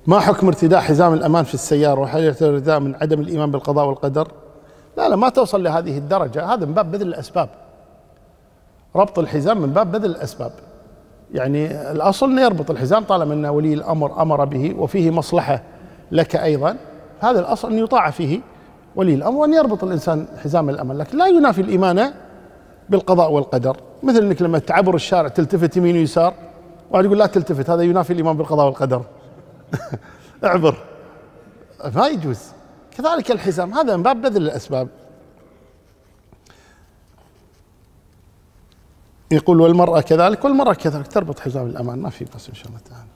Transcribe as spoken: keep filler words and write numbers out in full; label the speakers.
Speaker 1: ما حكم ارتداء حزام الأمان في السيارة، وهل يعتبر ارتداء من عدم الإيمان بالقضاء والقدر؟ لا لا، ما توصل لهذه الدرجة، هذا من باب بذل الأسباب. ربط الحزام من باب بذل الأسباب، يعني الأصل أنه يربط الحزام طالما أن ولي الأمر أمر به وفيه مصلحة لك أيضا، هذا الأصل أن يطاع فيه ولي الأمر وأن يربط الإنسان حزام الأمان، لكن لا ينافي الإيمان بالقضاء والقدر. مثل أنك لما تعبر الشارع تلتفت يمين ويسار، واحد يقول لا تلتفت، هذا ينافي الإيمان بالقضاء والقدر. اعبر، ما يجوز. كذلك الحزام، هذا من باب بذل الأسباب. يقول والمرأة كذلك، والمرأة كذلك تربط حزام الأمان، ما في بس إن شاء الله تعالى.